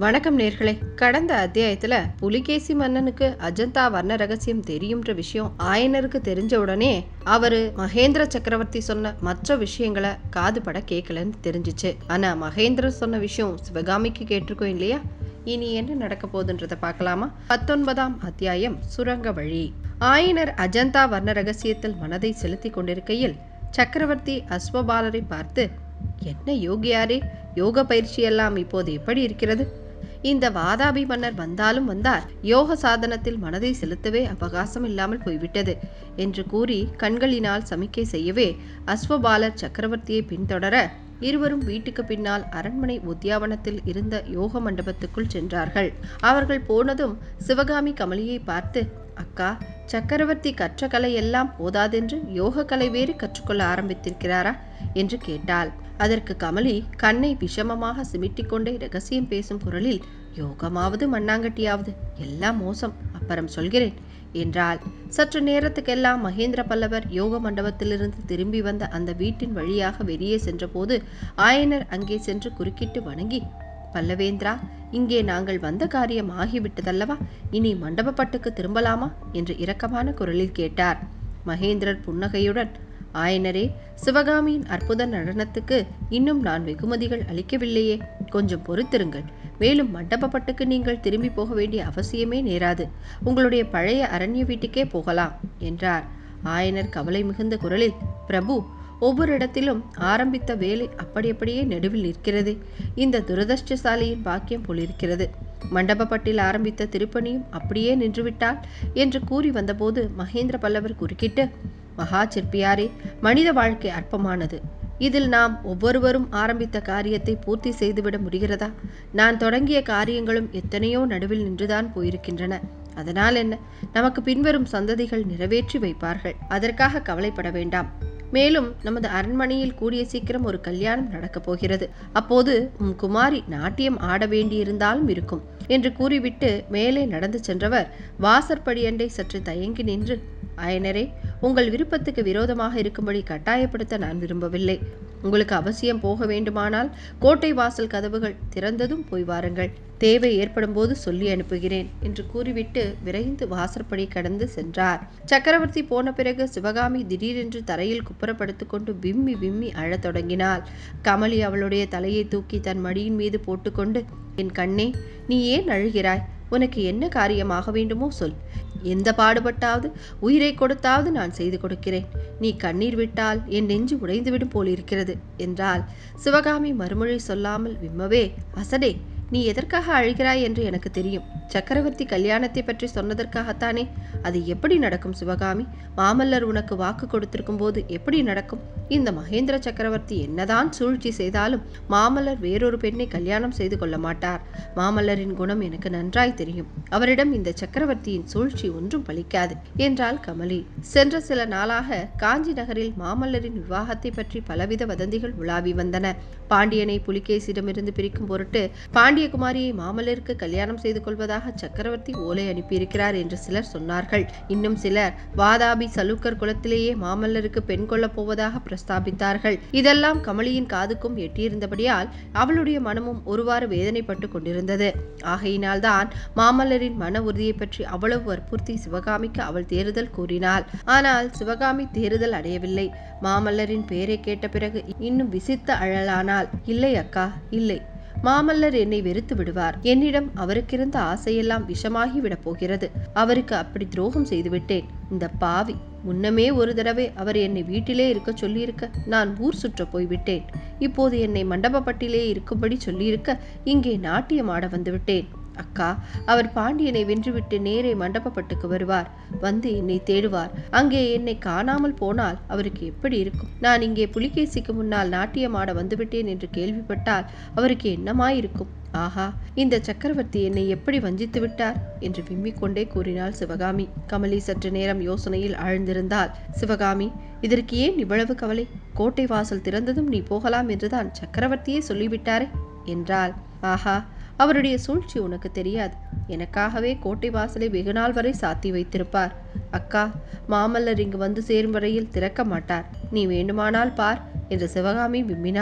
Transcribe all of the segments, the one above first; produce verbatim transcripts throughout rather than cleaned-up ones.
வணக்கம் நேர்களே. கடந்த அத்தியாயத்துல புலிகேசி மன்னனுக்கு அஜந்தா வர்ண ரகசியம் தெரியும்ன்ற விஷயம் ஆயனருக்கு தெரிஞ்ச உடனே அவரு மகேந்திர சக்கரவர்த்தி சொன்ன மற்ற விஷயங்களை காது பட கேட்கலன்னு தெரிஞ்சிச்சு. ஆனா மகேந்திரர் சொன்ன விஷயம் சிவகாமிக்கு கேட்டிருக்கோம் இல்லையா? இனி என்ன நடக்க போகுதுன்றத பார்க்கலாமா? பத்தொன்பதாம் அத்தியாயம், சுரங்க வழி. ஆயனர் அஜந்தா வர்ண ரகசியத்தில் மனதை செலுத்தி கொண்டிருக்கையில் சக்கரவர்த்தி அஸ்வபாலரை பார்த்து, என்ன யோகியாரே, யோக பயிற்சி எல்லாம் இப்போது எப்படி இருக்கிறது? இந்த வாதாபி மன்னர் வந்தாலும் வந்தார், யோக சாதனத்தில் மனதை செலுத்தவே அவகாசம் இல்லாமல் போய்விட்டது என்று கூறி கண்களினால் சமிக்கை செய்யவே அஸ்வபாலர் சக்கரவர்த்தியை பின்தொடர இருவரும் வீட்டுக்கு பின்னால் அரண்மனை உத்தியாவனத்தில் இருந்த யோக மண்டபத்துக்குள் சென்றார்கள். அவர்கள் போனதும் சிவகாமி கமலியை பார்த்து, அக்கா, சக்கரவர்த்தி கற்ற கலை எல்லாம் போதாதென்று யோக கலை வேறு கற்றுக்கொள்ள ஆரம்பித்திருக்கிறாரா என்று கேட்டாள். அதற்கு கமலி கண்ணை விஷமமாக சிமிட்டிக்கொண்டே ரகசியம் பேசும் குரலில், யோகமாவது மண்ணாங்கட்டியாவது எல்லாம் மோசம், அப்புறம் சொல்கிறேன் என்றாள். சற்று நேரத்துக்கெல்லாம் மகேந்திர பல்லவர் யோக மண்டபத்திலிருந்து திரும்பி வந்த அந்த வீட்டின் வழியாக வெளியே சென்றபோது ஆயனர் அங்கே சென்று குறுக்கிட்டு வணங்கி, பல்லவேந்திரா, இங்கே நாங்கள் வந்த காரியம் ஆகிவிட்டதல்லவா, இனி மண்டபப்பட்டுக்கு திரும்பலாமா என்று இரக்கமான குரலில் கேட்டார். மகேந்திரர் புன்னகையுடன், ஆயனரே, சிவகாமியின் அற்புத நடனத்துக்கு இன்னும் நான் வெகுமதிகள் அளிக்கவில்லையே, கொஞ்சம் பொறுத்திருங்கள். மேலும் மண்டபப்பட்டுக்கு நீங்கள் திரும்பி போக வேண்டிய அவசியமே நேராது, உங்களுடைய பழைய அரண்ய வீட்டுக்கே போகலாம் என்றார். ஆயனர் கவலை மிகுந்த குரலில், பிரபு, ஒவ்வொரு இடத்திலும் ஆரம்பித்த வேலை அப்படி அப்படியே நடுவில் நிற்கிறது. இந்த துரதிர்ஷ்டசாலியின் பாக்கியம் போலிருக்கிறது. மண்டபப்பட்டில் ஆரம்பித்த திருப்பணியும் அப்படியே நின்றுவிட்டால் என்று கூறி வந்தபோது மகேந்திர பல்லவர் குறுக்கிட்டு, மகா சிற்பியாரே, மனித வாழ்க்கை அற்பமானது. இதில் நாம் ஒவ்வொருவரும் ஆரம்பித்த காரியத்தை பூர்த்தி செய்துவிட முடிகிறதா? நான் தொடங்கிய காரியங்களும் எத்தனையோ நடுவில் நின்றுதான் போயிருக்கின்றன. அதனால் என்ன, நமக்கு பின்வரும் சந்ததிகள் நிறைவேற்றி வைப்பார்கள். அதற்காக கவலைப்பட வேண்டாம். மேலும் நமது அரண்மனையில் கூடிய சீக்கிரம் ஒரு கல்யாணம் நடக்கப் போகிறது. அப்போது உம் குமாரி நாட்டியம் ஆட வேண்டியிருந்தாலும் இருக்கும் என்று கூறிவிட்டு மேலே நடந்து சென்றவர் வாசற்படியண்டை சற்று தயங்கி நின்று, ஆயனரே, உங்கள் விருப்பத்துக்கு விரோதமாக இருக்கும்படி கட்டாயப்படுத்த நான் விரும்பவில்லை. உங்களுக்கு அவசியம் போக வேண்டுமானால் கோட்டை வாசல் கதவுகள் திறந்ததும் போய் வாருங்கள். தேவை ஏற்படும் போது சொல்லி அனுப்புகிறேன் என்று கூறிவிட்டு விரைந்து வாசற்படி கடந்து சென்றார். சக்கரவர்த்தி போன பிறகு சிவகாமி திடீரென்று தரையில் குப்புறப்படுத்திக் கொண்டு விம்மி விம்மி அழத் தொடங்கினாள். கமலி அவளுடைய தலையை தூக்கி தன் மடியின் மீது போட்டுக்கொண்டு, என் கண்ணே, நீ ஏன் அழுகிறாய்? உனக்கு என்ன காரியமாக வேண்டுமோ சொல். எந்த பாடுபட்டாவது உயிரை கொடுத்தாவது நான் செய்து கொடுக்கிறேன். நீ கண்ணீர் விட்டால் என் நெஞ்சு உடைந்துவிடும் போலிருக்கிறது என்றாள். சிவகாமி மறுமொழி சொல்லாமல் விம்மவே, அசடே, நீ எதற்காக அழுகிறாய் என்று எனக்கு தெரியும். சக்கரவர்த்தி கல்யாணத்தை பற்றி சொன்னதற்காகத்தானே. அது எப்படி நடக்கும் சிவகாமி? மாமல்லர் உனக்கு வாக்கு கொடுத்திருக்கும் போது எப்படி நடக்கும்? இந்த மகேந்திர சக்கரவர்த்தி என்னதான் சூழ்ச்சி செய்தாலும் மாமல்லர் வேறொரு பெண்ணை கல்யாணம் செய்து கொள்ள மாட்டார். மாமல்லரின் குணம் எனக்கு நன்றாய் தெரியும். அவரிடம் இந்த சக்கரவர்த்தியின் சூழ்ச்சி ஒன்றும் பலிக்காது என்றாள் கமலி. சென்ற சில நாளாக காஞ்சி நகரில் மாமல்லரின் விவாகத்தை பற்றி பலவித வதந்திகள் உலாவி வந்தன. பாண்டியனை புலிகேசிடமிருந்து பிரிக்கும் பொருட்டு பாண்டியகுமாரியை மாமல்லருக்கு கல்யாணம் செய்து கொள்வதாக சக்கரவர்த்தி ஓலை அனுப்பியிருக்கிறார் என்று சிலர் சொன்னார்கள். இன்னும் சிலர் வாதாபி சலுக்கர் குலத்திலேயே மாமல்லருக்கு பெண் கொள்ளப் போவதாக பிரஸ்தாபித்தார்கள். இதெல்லாம் கமலியின் காதுக்கும் எட்டியிருந்தபடியால் அவளுடைய மனமும் ஒருவாறு வேதனைப்பட்டு கொண்டிருந்தது. ஆகையினால்தான் மாமல்லரின் மன உறுதியை பற்றி அவ்வளவு வற்புறுத்தி சிவகாமிக்கு அவள் தேறுதல் கூறினாள். ஆனால் சிவகாமி தேறுதல் அடையவில்லை. மாமல்லரின் பெயரை கேட்ட பிறகு இன்னும் விசித்த அழலானாள். இல்லை அக்கா, இல்லை. மாமல்லர் என்னை வெறுத்து விடுவார். என்னிடம் அவருக்கிருந்த ஆசையெல்லாம் விஷமாகி விடப் போகிறது. அவருக்கு அப்படி துரோகம் செய்துவிட்டேன். இந்த பாவி முன்னமே ஒரு தடவை அவர் என்னை வீட்டிலே இருக்க சொல்லியிருக்க நான் ஊர் சுற்ற போய்விட்டேன். இப்போது என்னை மண்டபப்பட்டிலே இருக்கும்படி சொல்லியிருக்க இங்கே நாட்டியம் ஆட வந்துவிட்டேன். அக்கா, அவர் பாண்டியனை வென்றுவிட்டு நேரே மண்டபப்பட்டுக்கு வருவார். வந்து என்னை தேடுவார். அங்கே என்னை காணாமல் போனால் அவருக்கு எப்படி இருக்கும்? நான் இங்கே புலிகேசிக்கு முன்னால் நாட்டியமாட வந்துவிட்டேன் என்று கேள்விப்பட்டால் அவருக்கு என்னமாயிருக்கும்? ஆஹா, இந்த சக்கரவர்த்தி என்னை எப்படி வஞ்சித்து விட்டார் என்று விம்மிக்கொண்டே கூறினாள் சிவகாமி. கமலி சற்று நேரம் யோசனையில் ஆழ்ந்திருந்தாள். சிவகாமி, இதற்கு ஏன் இவ்வளவு கவலை? கோட்டை வாசல் திறந்ததும் நீ போகலாம் என்றுதான் சக்கரவர்த்தியே சொல்லிவிட்டாரே என்றாள். ஆஹா, அவருடைய சூழ்ச்சி உனக்கு தெரியாது. எனக்காகவே கோட்டை வாசலை வெகுநாள் வரை சாத்தி வைத்திருப்பார். அக்கா, மாமல்லர் இங்கு வந்து சேரும் வரையில் திறக்க மாட்டார். நீ வேண்டுமானால் பார் என்று சிவகாமி விம்மினாள்.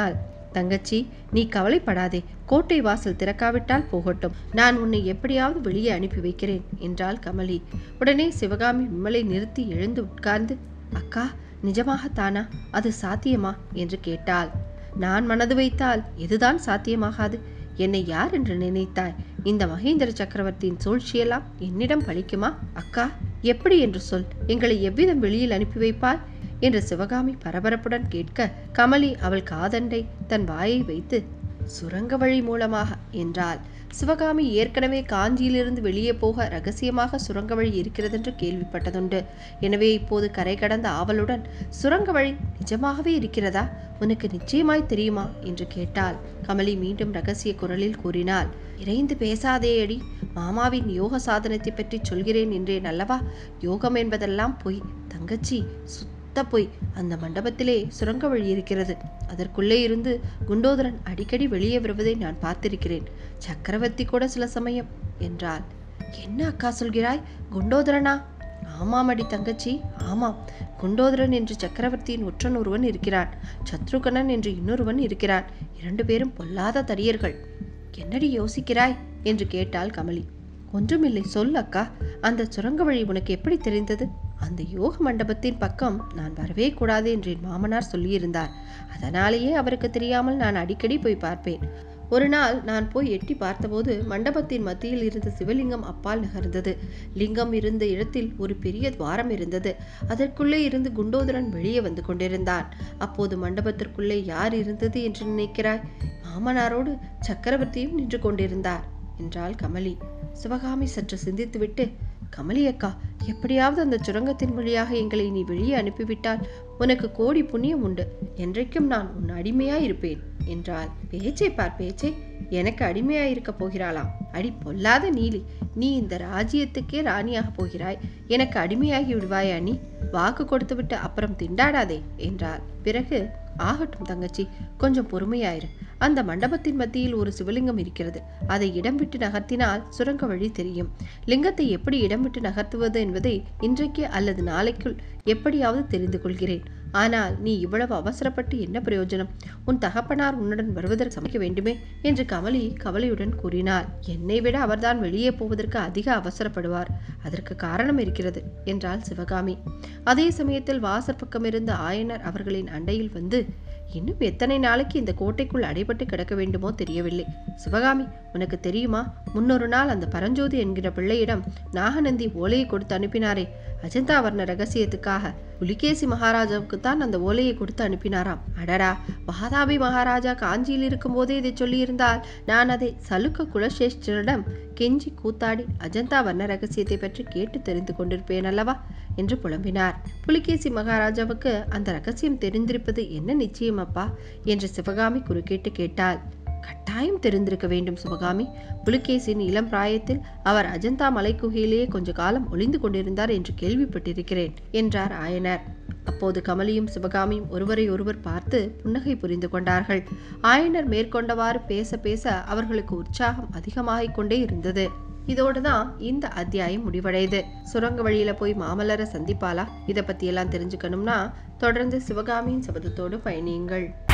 தங்கச்சி, நீ கவலைப்படாதே. கோட்டை வாசல் திறக்காவிட்டால் போகட்டும். நான் உன்னை எப்படியாவது வெளியே அனுப்பி வைக்கிறேன் என்றாள் கமலி. உடனே சிவகாமி விமலை நிறுத்தி எழுந்து உட்கார்ந்து, அக்கா, நிஜமாகத்தானா? அது சாத்தியமா என்று கேட்டாள். நான் மனது வைத்தால் எதுதான் சாத்தியமாகாது? என்னை யார் என்று நினைத்தாய்? இந்த மகேந்திர சக்கரவர்த்தியின் சூழ்ச்சியெல்லாம் என்னிடம் பலிக்குமா? அக்கா, எப்படி என்று சொல். எங்களை எவ்விதம் வெளியில் அனுப்பி வைப்பாய் என்று சிவகாமி பரபரப்புடன் கேட்க, கமலி அவள் காதண்டை தன் வாயை வைத்து சுரங்க வழி மூலமாக என்றாள். சிவகாமி ஏற்கனவே காஞ்சியிலிருந்து வெளியே போக ரகசியமாக சுரங்க வழி இருக்கிறதென்று கேள்விப்பட்டதுண்டு. எனவே இப்போது கரை கடந்த ஆவலுடன், சுரங்க வழி நிஜமாகவே இருக்கிறதா? உனக்கு நிச்சயமாய் தெரியுமா என்று கேட்டாள். கமலி மீண்டும் ரகசிய குரலில் கூறினாள், இறைந்து பேசாதே அடி. மாமாவின் யோக சாதனத்தை பற்றி சொல்கிறேன் என்றேன் அல்லவா? யோகம் என்பதெல்லாம் பொய் தங்கச்சி, சுத்த பொய். அந்த மண்டபத்திலே சுரங்க வழி இருக்கிறது. அதற்குள்ளே இருந்து குண்டோதரன் அடிக்கடி வெளியே வருவதை நான் பார்த்திருக்கிறேன். சக்கரவர்த்தி கூட சில சமயம் என்றாள். என்ன அக்கா சொல்கிறாய்? குண்டோதரனா? ஆமாம் அடி தங்கச்சி, ஆமாம். குண்டோதரன் என்று சக்கரவர்த்தியின் ஒற்றன் ஒருவன் இருக்கிறான். சத்ருகனன் என்று இன்னொருவன் இருக்கிறான். இரண்டு பேரும் பொல்லாத தடியர்கள். என்னடி யோசிக்கிறாய் என்று கேட்டாள் கமலி. ஒன்றுமில்லை, சொல் அக்கா. அந்த சுரங்க வழி உனக்கு எப்படி தெரிந்தது? அந்த யோக மண்டபத்தின் பக்கம் நான் வரவே கூடாது என்று என் மாமனார் சொல்லியிருந்தார். அதனாலேயே அவருக்கு தெரியாமல் நான் அடிக்கடி போய் பார்ப்பேன். ஒரு நாள் நான் போய் எட்டி பார்த்தபோது மண்டபத்தின் மத்தியில் இருந்த சிவலிங்கம் அப்பால் நகர்ந்தது. லிங்கம் இருந்த இடத்தில் ஒரு பெரிய துவாரம் இருந்தது. அதற்குள்ளே இருந்து குண்டோதரன் வெளியே வந்து கொண்டிருந்தான். அப்போது மண்டபத்திற்குள்ளே யார் இருந்தது என்று நினைக்கிறாய்? மாமனாரோடு சக்கரவர்த்தியும் நின்று கொண்டிருந்தார் என்றாள் கமலி. சிவகாமி சற்று சிந்தித்துவிட்டு, கமலி அக்கா, எப்படியாவது அந்த சுரங்கத்தின் வழியாக எங்களை நீ வெளியே அனுப்பிவிட்டால் உனக்கு கோடி புண்ணியம் உண்டு. என்றைக்கும் நான் உன் அடிமையாய் இருப்பேன் என்றாள். பேச்சை பார் பேச்சை. எனக்கு அடிமையாயிருக்க போகிறாளாம். அடி பொல்லாத நீலி, நீ இந்த ராஜ்யத்துக்கே ராணியாக போகிறாய். எனக்கு அடிமையாகி விடுவாயா நீ? வாக்கு கொடுத்து விட்டு அப்புறம் திண்டாடாதே என்றாள். பிறகு, ஆகட்டும் தங்கச்சி, கொஞ்சம் பொறுமையாயிரு. அந்த மண்டபத்தின் மத்தியில் ஒரு சிவலிங்கம் இருக்கிறது. அதை இடம் விட்டு நகர்த்தினால் சுரங்க வழி தெரியும். லிங்கத்தை எப்படி இடம் விட்டு நகர்த்துவது என்பதை இன்றைக்கு அல்லது நாளைக்குள் எப்படியாவது தெரிந்து கொள்கிறேன். ஆனால் நீ இவ்வளவு அவசரப்பட்டு என்ன பிரயோஜனம்? உன் தகப்பனார் உன்னுடன் வருவதற்கு சமைக்க வேண்டுமே என்று கமலி கவலையுடன் கூறினாள். என்னை விட அவர்தான் வெளியே போவதற்கு அதிக அவசரப்படுவார். அதற்கு காரணம் இருக்கிறது என்றாள் சிவகாமி. அதே சமயத்தில் வாசற் பக்கம் இருந்த ஆயனர் அவர்களின் அண்டையில் வந்து, இன்னும் எத்தனை நாளைக்கு இந்த கோட்டைக்குள் அடைபட்டு கிடக்க வேண்டுமோ தெரியவில்லை. சிவகாமி, உனக்கு தெரியுமா? முன்னொரு நாள் அந்த பரஞ்சோதி என்கிற பிள்ளையிடம் நாகநந்தி ஓலையை கொடுத்து அனுப்பினாரே, அஜந்தா வர்ண ரகசியத்துக்காக. புலிகேசி மகாராஜாவுக்கு தான் அந்த ஓலையை கொடுத்து அனுப்பினாராம். அடடா, வாதாபி மகாராஜா காஞ்சியில் இருக்கும் போதே இதை சொல்லியிருந்தால் நான் அதை சலுக்க குலசேஷ்டரிடம் கெஞ்சி கூத்தாடி அஜந்தா வர்ண ரகசியத்தை பற்றி கேட்டு தெரிந்து கொண்டிருப்பேன் அல்லவா என்று புலம்பினார். புலிகேசி மகாராஜாவுக்கு அந்த ரகசியம் தெரிந்திருப்பது என்ன நிச்சயம் அப்பா என்று சிவகாமி குறுக்கிட்டு கேட்டாள். கட்டாயம் தெரிந்திருக்க வேண்டும் சிவகாமி. புலிகேசின் இளம் பிராயத்தில் அவர் அஜந்தா மலை குகையிலேயே கொஞ்ச காலம் ஒளிந்து கொண்டிருந்தார் என்று கேள்விப்பட்டிருக்கிறேன் என்றார் ஆயனர். அப்போது கமலியும் சிவகாமியும் ஒருவரை ஒருவர் பார்த்து புன்னகை புரிந்து கொண்டார்கள். ஆயனர் மேற்கொண்டவாறு பேச பேச அவர்களுக்கு உற்சாகம் அதிகமாகிக் கொண்டே இருந்தது. இதோடுதான் இந்த அத்தியாயம் முடிவடையுது. சுரங்க வழியில போய் மாமல்லரை சந்திப்பாளா? இதை பத்தி எல்லாம் தெரிஞ்சுக்கணும்னா தொடர்ந்து சிவகாமியின் சபதத்தோடு பயணியுங்கள்.